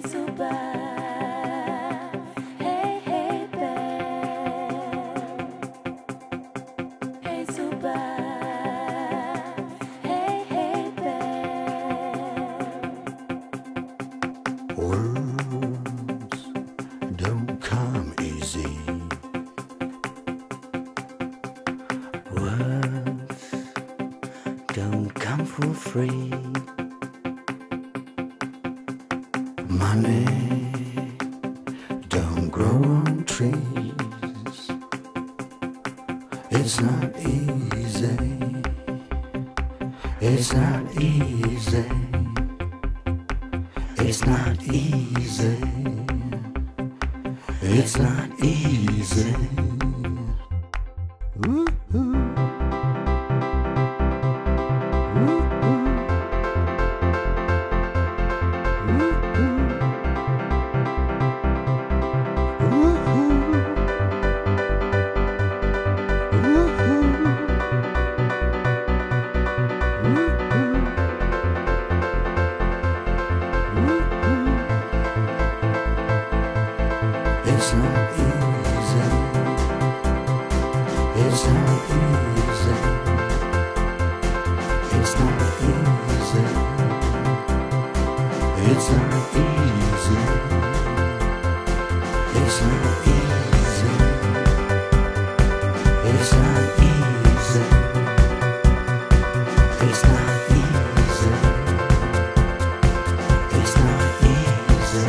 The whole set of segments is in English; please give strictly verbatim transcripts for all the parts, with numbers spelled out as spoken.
super. Hey, hey, bam. Hey, super. Hey, hey, bam. Words don't come easy. Words don't come for free. Money don't grow on trees. It's not easy. It's not easy. It's not easy. It's not easy. Woo-hoo. It's not easy. It's not easy. It's not easy. It's not easy. It's not easy. It's not easy. It's not easy. It's not easy.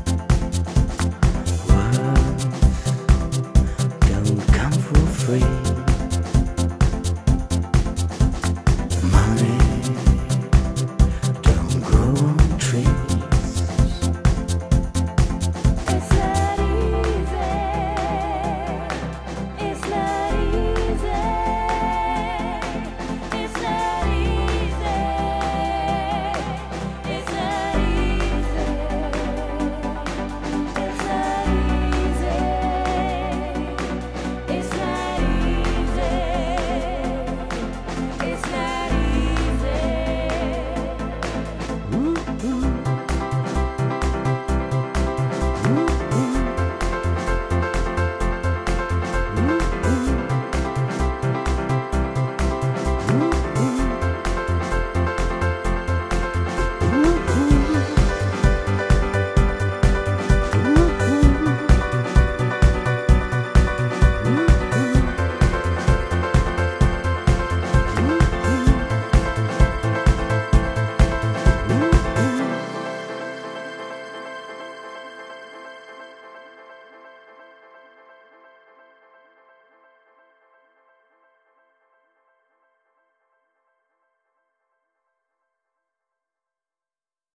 Free.